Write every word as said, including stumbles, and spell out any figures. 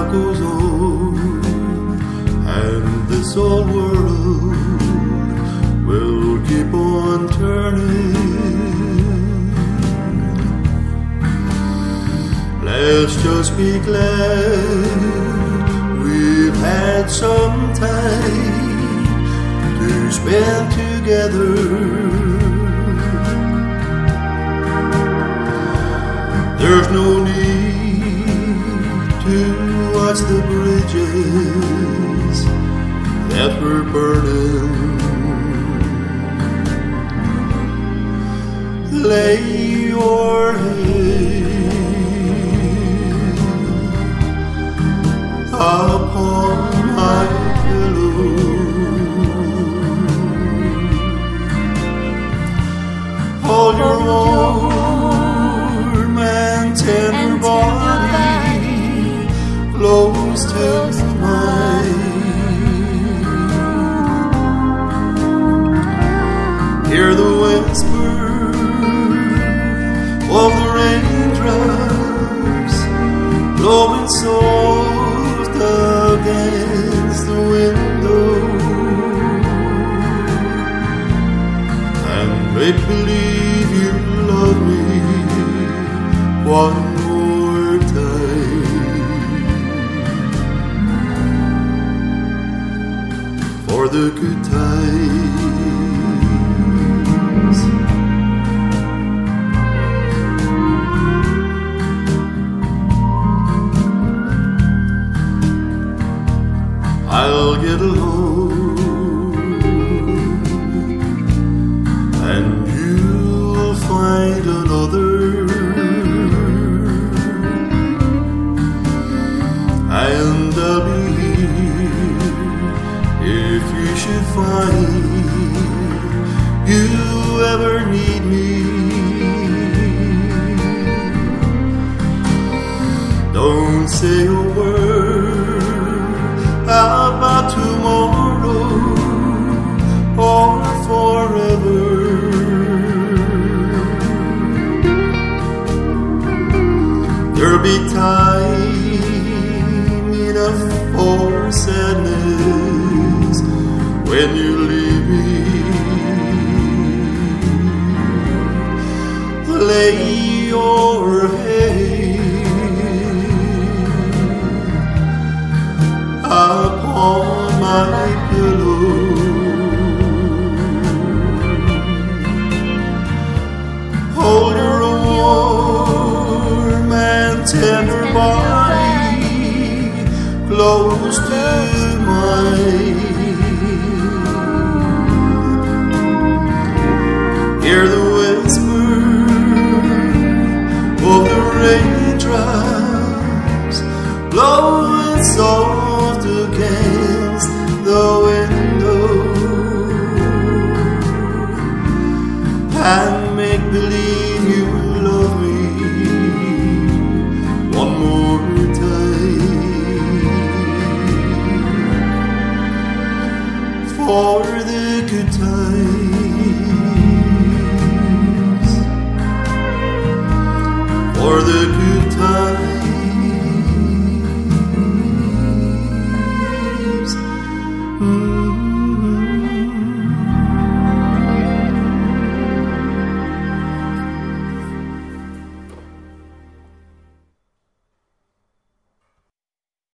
goes on, and this old world will keep on turning. Let's just be glad we've had some time to spend together. There's no need to watch the bridges that were burning. Lay your head upon my pillow. Hold your warm and tender body close to mine. Hear the whisper of the raindrops blowing soft against the window, and make believe you love me one more time for the good times. I'll get alone, and you'll find another, and I'll be here if you should find you ever need me. Don't say a word about tomorrow or forever. There'll be time enough for sadness when you leave me. Lay your head upon my pillow. Hold your warm and tender body close to mine. Hear the whisper of the raindrops blowing soft against the window, and make believe you love me one more time for the good times, for the good times.